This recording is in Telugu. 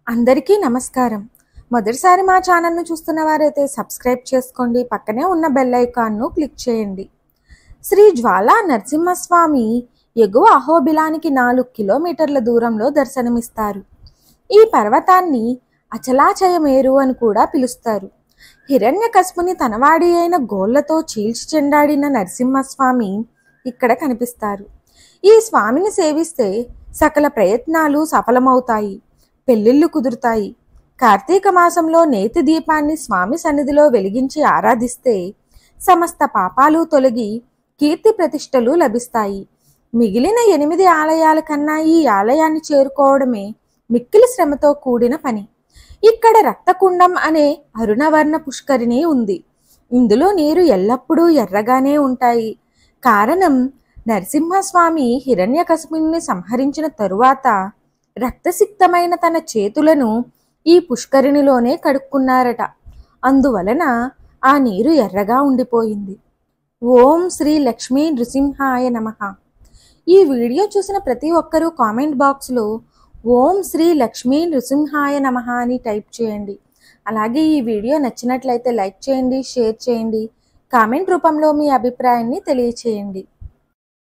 అందరికీ నమస్కారం. మొదటిసారి మా ఛానల్ను చూస్తున్న వారైతే సబ్స్క్రైబ్ చేసుకోండి, పక్కనే ఉన్న బెల్ ఐకాన్ను క్లిక్ చేయండి. శ్రీ జ్వాలా నరసింహస్వామి ఎగువ అహోబిలానికి 4 కిలోమీటర్ల దూరంలో దర్శనమిస్తారు. ఈ పర్వతాన్ని అచలాచయమేరు అని కూడా పిలుస్తారు. హిరణ్యకశిపుని తనవాడి అయిన గోళ్లతో చీల్చి చెండాడిన నరసింహస్వామి ఇక్కడ కనిపిస్తారు. ఈ స్వామిని సేవిస్తే సకల ప్రయత్నాలు సఫలమవుతాయి, పెళ్లిళ్ళు కుదురుతాయి. కార్తీక మాసంలో నేతి దీపాన్ని స్వామి సన్నిధిలో వెలిగించి ఆరాధిస్తే సమస్త పాపాలు తొలగి కీర్తి ప్రతిష్టలు లభిస్తాయి. మిగిలిన 8 ఆలయాల కన్నా ఈ ఆలయాన్ని చేరుకోవడమే మిక్కిలి శ్రమతో కూడిన పని. ఇక్కడ రక్తకుండం అనే అరుణవర్ణ పుష్కరిణి ఉంది. ఇందులో నీరు ఎల్లప్పుడూ ఎర్రగానే ఉంటాయి. కారణం, నరసింహస్వామి హిరణ్యకశిపుని సంహరించిన తరువాత రక్తసిక్తమైన తన చేతులను ఈ పుష్కరిణిలోనే కడుక్కున్నారట. అందువలన ఆ నీరు ఎర్రగా ఉండిపోయింది. ఓం శ్రీ లక్ష్మీ నృసింహాయ నమః. ఈ వీడియో చూసిన ప్రతి ఒక్కరూ కామెంట్ బాక్స్లో ఓం శ్రీ లక్ష్మీ నృసింహాయ నమః అని టైప్ చేయండి. అలాగే ఈ వీడియో నచ్చినట్లయితే లైక్ చేయండి, షేర్ చేయండి, కామెంట్ రూపంలో మీ అభిప్రాయాన్ని తెలియచేయండి.